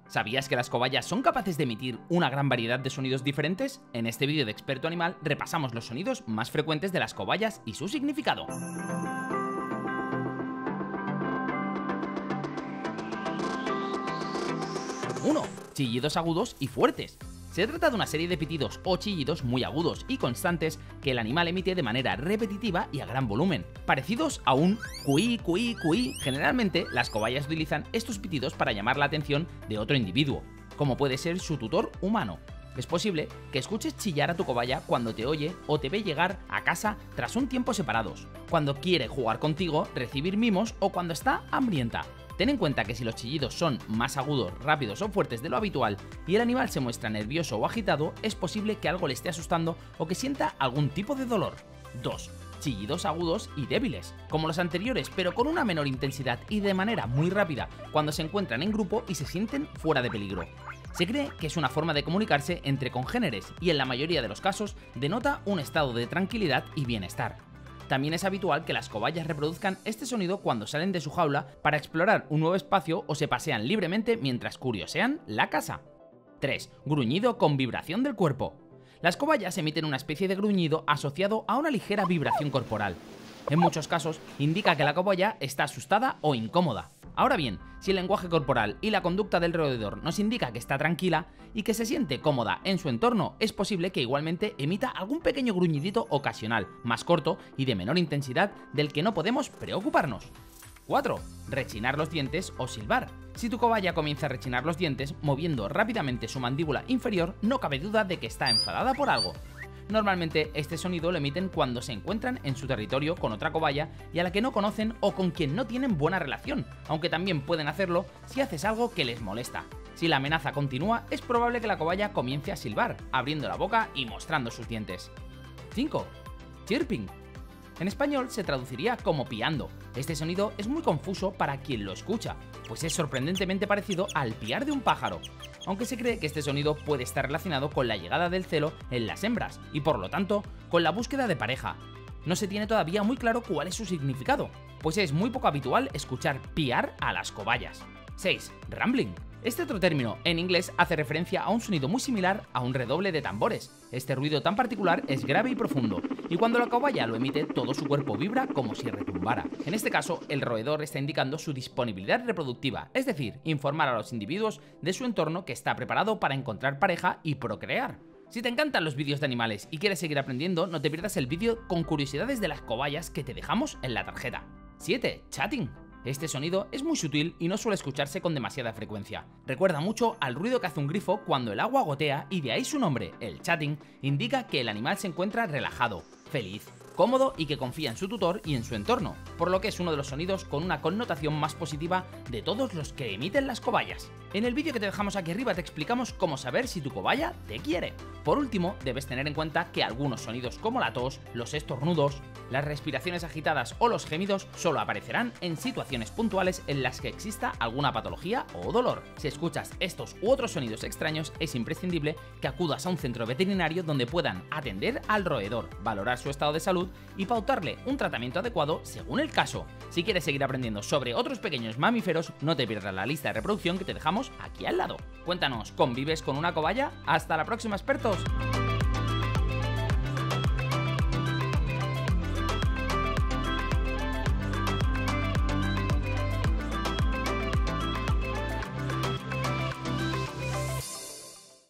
¿Sabías que las cobayas son capaces de emitir una gran variedad de sonidos diferentes? En este vídeo de Experto Animal repasamos los sonidos más frecuentes de las cobayas y su significado. 1. Chillidos agudos y fuertes. Se trata de una serie de pitidos o chillidos muy agudos y constantes que el animal emite de manera repetitiva y a gran volumen, parecidos a un cuí, cuí, cuí. Generalmente, las cobayas utilizan estos pitidos para llamar la atención de otro individuo, como puede ser su tutor humano. Es posible que escuches chillar a tu cobaya cuando te oye o te ve llegar a casa tras un tiempo separados, cuando quiere jugar contigo, recibir mimos o cuando está hambrienta. Ten en cuenta que si los chillidos son más agudos, rápidos o fuertes de lo habitual y el animal se muestra nervioso o agitado, es posible que algo le esté asustando o que sienta algún tipo de dolor. 2. Chillidos agudos y débiles, como los anteriores, pero con una menor intensidad y de manera muy rápida cuando se encuentran en grupo y se sienten fuera de peligro. Se cree que es una forma de comunicarse entre congéneres y en la mayoría de los casos denota un estado de tranquilidad y bienestar. También es habitual que las cobayas reproduzcan este sonido cuando salen de su jaula para explorar un nuevo espacio o se pasean libremente mientras curiosean la casa. 3. Gruñido con vibración del cuerpo. Las cobayas emiten una especie de gruñido asociado a una ligera vibración corporal. En muchos casos indica que la cobaya está asustada o incómoda. Ahora bien, si el lenguaje corporal y la conducta del roedor nos indica que está tranquila y que se siente cómoda en su entorno, es posible que igualmente emita algún pequeño gruñidito ocasional, más corto y de menor intensidad del que no podemos preocuparnos. 4. Rechinar los dientes o silbar. Si tu cobaya comienza a rechinar los dientes, moviendo rápidamente su mandíbula inferior, no cabe duda de que está enfadada por algo. Normalmente este sonido lo emiten cuando se encuentran en su territorio con otra cobaya y a la que no conocen o con quien no tienen buena relación, aunque también pueden hacerlo si haces algo que les molesta. Si la amenaza continúa, es probable que la cobaya comience a silbar, abriendo la boca y mostrando sus dientes. 5. Chirping. En español se traduciría como piando. Este sonido es muy confuso para quien lo escucha, pues es sorprendentemente parecido al piar de un pájaro, aunque se cree que este sonido puede estar relacionado con la llegada del celo en las hembras y por lo tanto con la búsqueda de pareja. No se tiene todavía muy claro cuál es su significado, pues es muy poco habitual escuchar piar a las cobayas. 6. Rambling. Este otro término, en inglés, hace referencia a un sonido muy similar a un redoble de tambores. Este ruido tan particular es grave y profundo, y cuando la cobaya lo emite, todo su cuerpo vibra como si retumbara. En este caso, el roedor está indicando su disponibilidad reproductiva, es decir, informar a los individuos de su entorno que está preparado para encontrar pareja y procrear. Si te encantan los vídeos de animales y quieres seguir aprendiendo, no te pierdas el vídeo con curiosidades de las cobayas que te dejamos en la tarjeta. 7. Chatting. Este sonido es muy sutil y no suele escucharse con demasiada frecuencia. Recuerda mucho al ruido que hace un grifo cuando el agua gotea y de ahí su nombre, el chatting, indica que el animal se encuentra relajado, feliz, cómodo y que confía en su tutor y en su entorno, por lo que es uno de los sonidos con una connotación más positiva de todos los que emiten las cobayas. En el vídeo que te dejamos aquí arriba te explicamos cómo saber si tu cobaya te quiere. Por último, debes tener en cuenta que algunos sonidos como la tos, los estornudos, las respiraciones agitadas o los gemidos solo aparecerán en situaciones puntuales en las que exista alguna patología o dolor. Si escuchas estos u otros sonidos extraños, es imprescindible que acudas a un centro veterinario donde puedan atender al roedor, valorar su estado de salud y pautarle un tratamiento adecuado según el caso. Si quieres seguir aprendiendo sobre otros pequeños mamíferos, no te pierdas la lista de reproducción que te dejamos aquí al lado. Cuéntanos, ¿convives con una cobaya? ¡Hasta la próxima, expertos!